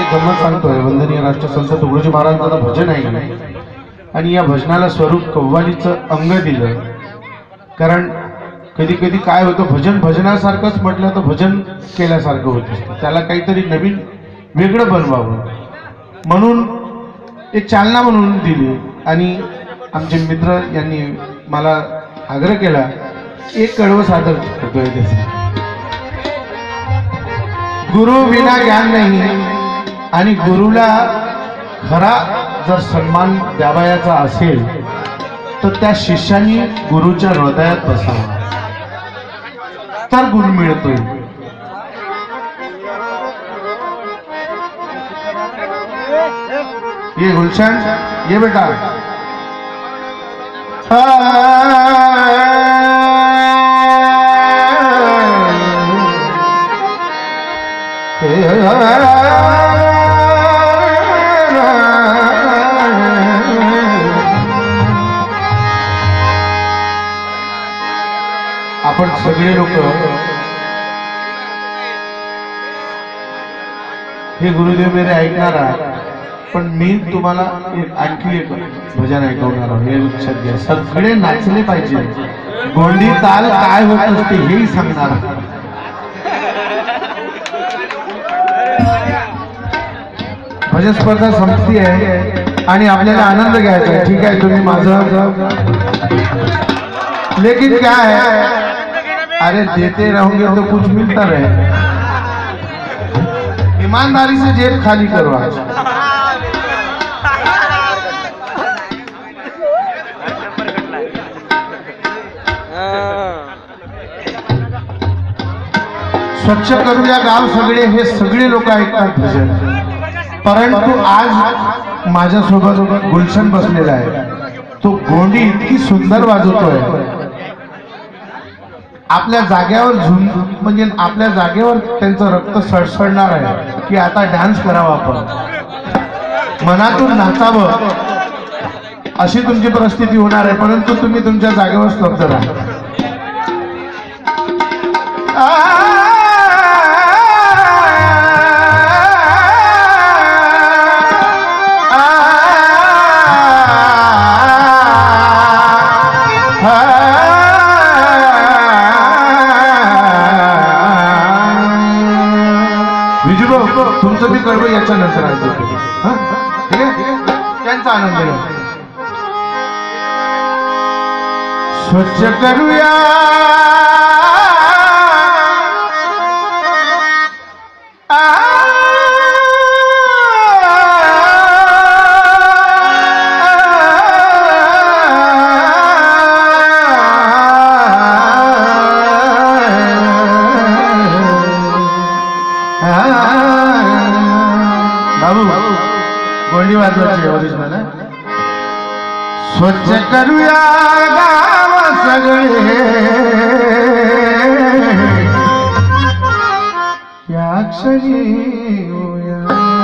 गंमत सांगतोय. वंदनीय राष्ट्रसंत तुकडोजी महाराजांचं भजन आहे आणि या भजनाला स्वरूप कव्वालीचं अंग दिलं. कारण कधी कधी काय होतं, भजन भजनासारखंच म्हटलं तर भजन केल्यासारखं होतं, त्याला काहीतरी नवीन वेगळं बनवावं म्हणून एक चालना म्हणून दिली. आणि आमचे मित्र यांनी मला आग्रह केला, एक कडवं सादर करतोय त्याचं. गुरु विना ज्ञान नाही आणि गुरुला खरा जर सन्मान द्यावयाचा असेल तर त्या शिष्याने गुरुच्या हृदयात बसावा तर गुरु मिळतोय. ये गुलशन ये बेटा. आपण सगळे लोक हे गुरुदेव मेरे ऐकणार आहात, पण मी तुम्हाला आणखी एक भजन ऐकवणार आहे. हे लक्षात घ्या, सगळे नाचले पाहिजे. गोंडी ताल काय होत असते हेही सांगणार. भजन स्पर्धा संपती आहे आणि आपल्याला आनंद घ्यायचा आहे. ठीक आहे, तुम्ही माझं लेकिन क्या है, अरे देते रहोगे तो कुछ मिलता रहे. ईमानदारी से जेब खाली करो आज. स्वच्छ करूया गाव सगळे, हे सगळे लोक ऐकतात भजन. परंतु आज माझ्यासोबत गुलशन बसलेला आहे, तो गोंडी इतकी सुंदर वाजवतोय. आपल्या जागेवर म्हणजे आपल्या जागेवर त्यांचं रक्त सळसळणार आहे की आता डान्स करावा, आपण मनातून नाचावं अशी तुमची परिस्थिती होणार आहे. परंतु तुम्ही तुमच्या जागेवर स्तब्ध राहा. तुमचं बी कर्म याच्या नंतर आहे, ठीक आहे, त्यांचा आनंद घ्या. स्वच्छ करूया गोंडी वाजवायची ओरिजिनल. स्वच्छ करूया गाव सगळे या क्षणी होया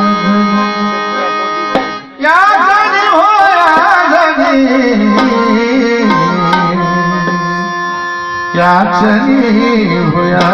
या क्षणी होया.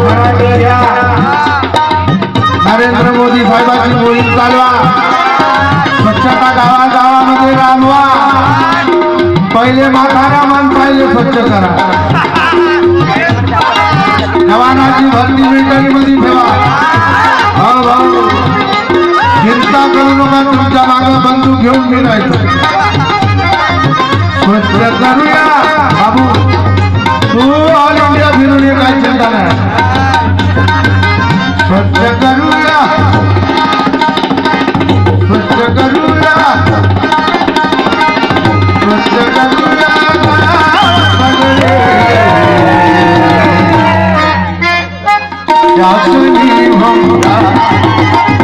घराकडे घ्या. नरेंद्र मोदी साहेबांची मोहीम चालवा. स्वच्छता गावागावामध्ये राबवा. पहिले म्हातारा माणसाला स्वच्छ करा. जवानाची भरती मिलिटरीमध्ये ठेवा. भाऊ चिंता करू नका. तुमच्या मागे बंदूक घेऊन फिरायचं. स्वच्छ करूया बाबू. तू ऑल इंडिया फिरून ये, काय चिंता नाही. स्वच्छ करूया, स्वच्छ करूया, स्वच्छ करूया. याचनी